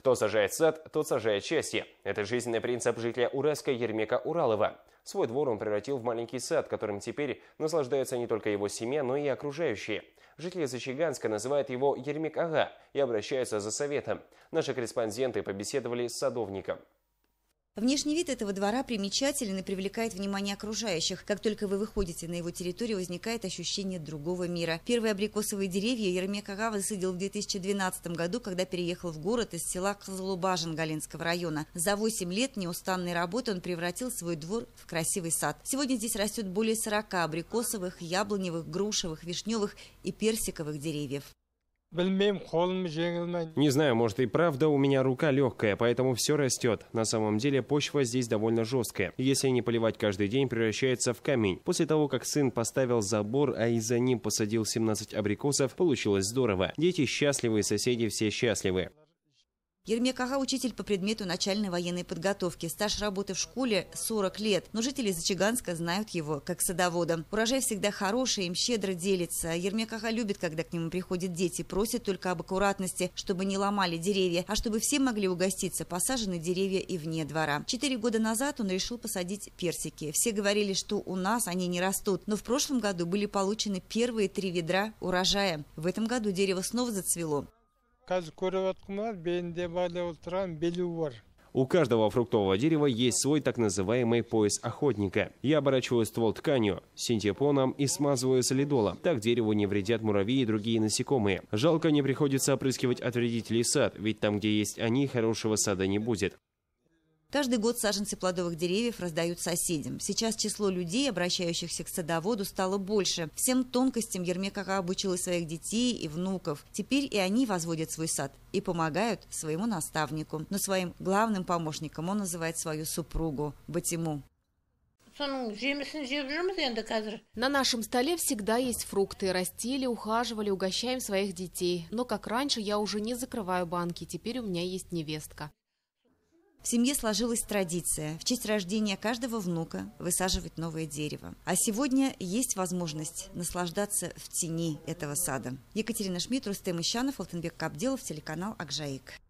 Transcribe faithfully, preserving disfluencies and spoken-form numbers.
Кто сажает сад, тот сажает счастье. Это жизненный принцип жителя Уральска Ермека Уралова. Свой двор он превратил в маленький сад, которым теперь наслаждается не только его семья, но и окружающие. Жители Зачаганска называют его Ермек-ага и обращаются за советом. Наши корреспонденты побеседовали с садовником. Внешний вид этого двора примечателен и привлекает внимание окружающих. Как только вы выходите на его территорию, возникает ощущение другого мира. Первые абрикосовые деревья Ермек-ага высадил в две тысячи двенадцатом году, когда переехал в город из села Кызылбажин Галинского района. За восемь лет неустанной работы он превратил свой двор в красивый сад. Сегодня здесь растет более сорока абрикосовых, яблоневых, грушевых, вишневых и персиковых деревьев. Не знаю, может и правда у меня рука легкая, поэтому все растет. На самом деле почва здесь довольно жесткая. Если не поливать каждый день, превращается в камень. После того, как сын поставил забор, а и за ним посадил семнадцать абрикосов, получилось здорово. Дети счастливы, соседи все счастливы. Ермек-ага – учитель по предмету начальной военной подготовки. Стаж работы в школе – сорок лет. Но жители Зачаганска знают его как садовода. Урожай всегда хороший, им щедро делится. Ермек-ага любит, когда к нему приходят дети. Просит только об аккуратности, чтобы не ломали деревья, а чтобы все могли угоститься. Посажены деревья и вне двора. Четыре года назад он решил посадить персики. Все говорили, что у нас они не растут. Но в прошлом году были получены первые три ведра урожая. В этом году дерево снова зацвело. У каждого фруктового дерева есть свой так называемый пояс охотника. Я оборачиваю ствол тканью, синтепоном и смазываю солидолом. Так дереву не вредят муравьи и другие насекомые. Жалко, не приходится опрыскивать от вредителей сад, ведь там, где есть они, хорошего сада не будет. Каждый год саженцы плодовых деревьев раздают соседям. Сейчас число людей, обращающихся к садоводу, стало больше. Всем тонкостям Ермек-ага обучила своих детей и внуков. Теперь и они возводят свой сад и помогают своему наставнику. Но своим главным помощником он называет свою супругу Батиму. На нашем столе всегда есть фрукты. Растили, ухаживали, угощаем своих детей. Но как раньше я уже не закрываю банки. Теперь у меня есть невестка. В семье сложилась традиция в честь рождения каждого внука высаживать новое дерево. А сегодня есть возможность наслаждаться в тени этого сада. Екатерина Шмидт, Рустем Ищанов, Алтынбек Кабделов, телеканал Акжаик.